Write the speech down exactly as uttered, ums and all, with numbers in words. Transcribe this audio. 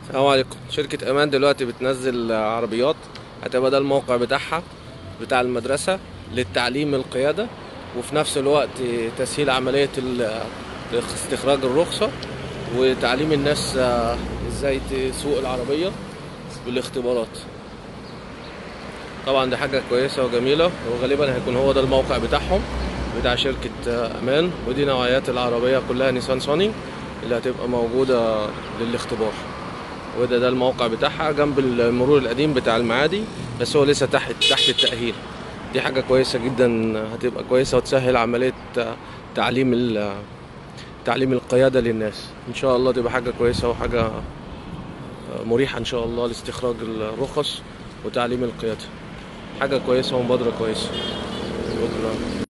السلام عليكم. شركة أمان دلوقتي بتنزل عربيات، هتبقى ده الموقع بتاعها بتاع المدرسة للتعليم القيادة، وفي نفس الوقت تسهيل عملية ال- استخراج الرخصة وتعليم الناس آه، ازاي تسوق العربية بالاختبارات. طبعا دي حاجة كويسة وجميلة، وغالبا هيكون هو ده الموقع بتاعهم بتاع شركة آه، أمان. ودي نوعيات العربية كلها نيسان صاني اللي هتبقى موجودة للاختبار. وده ده الموقع بتاعها جنب المرور القديم بتاع المعادي، بس هو لسه تحت تحت التأهيل. دي حاجة كويسة جدا، هتبقى كويسة وتسهل عملية تعليم ال- تعليم القيادة للناس. ان شاء الله تبقى حاجة كويسة وحاجة مريحة ان شاء الله لاستخراج الرخص وتعليم القيادة. حاجة كويسة ومبادرة كويسة. شكرا.